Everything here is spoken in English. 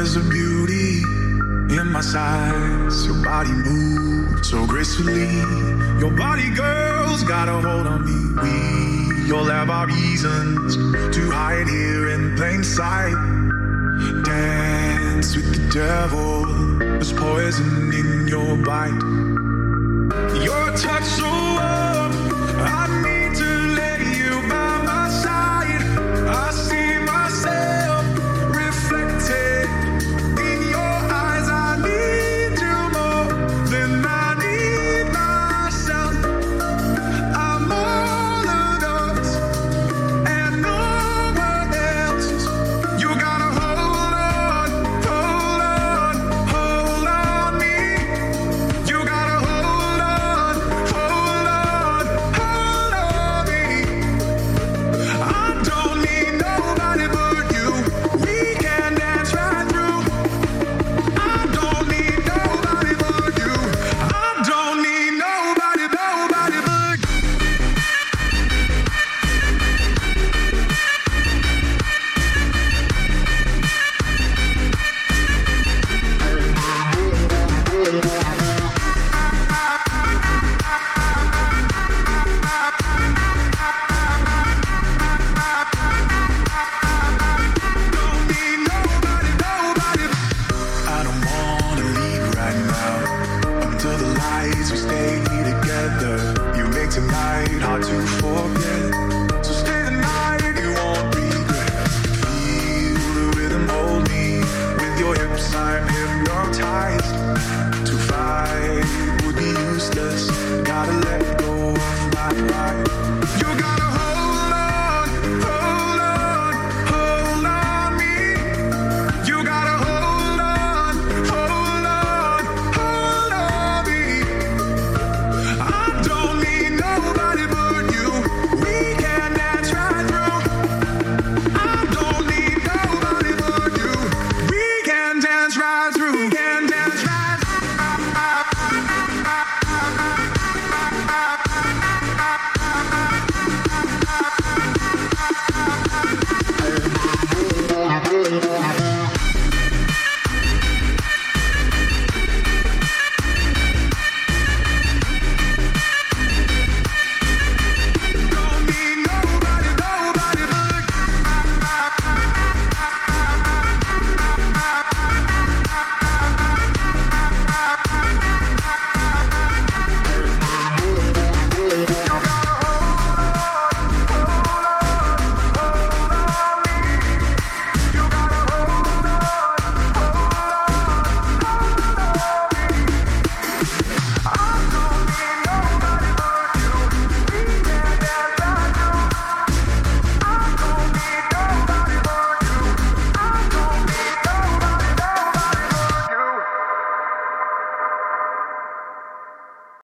There's a beauty in my size. Your body moves so gracefully. Your body, girl's got a hold on me. We all have our reasons to hide here in plain sight. Dance with the devil. There's poison in your bite. Your touch so warm, I need to lay you by my side. I see myself reflected in your eyes. I need you more than I need myself. I'm all of yours and no one else. You gotta hold on, hold on, hold on me. You gotta hold on, hold on, hold on me. I don't need nobody but you. We can dance right through. I don't need nobody but you. I don't need nobody but you. Don't need nobody, nobody. I don't wanna leave right now. Until the lights, we stay together. You make tonight hard to forget. So stay the night, you won't regret. Feel the rhythm, hold me. With your hips, I'm hypnotized.